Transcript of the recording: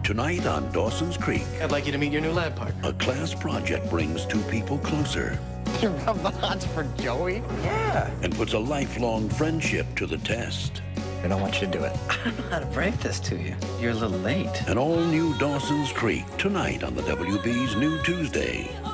Tonight on Dawson's Creek. I'd like you to meet your new lab partner. A class project brings two people closer. You rub the odds for Joey? Yeah. And puts a lifelong friendship to the test. I don't want you to do it. I don't know how to break this to you. You're a little late. An all-new Dawson's Creek, tonight on the WB's New Tuesday.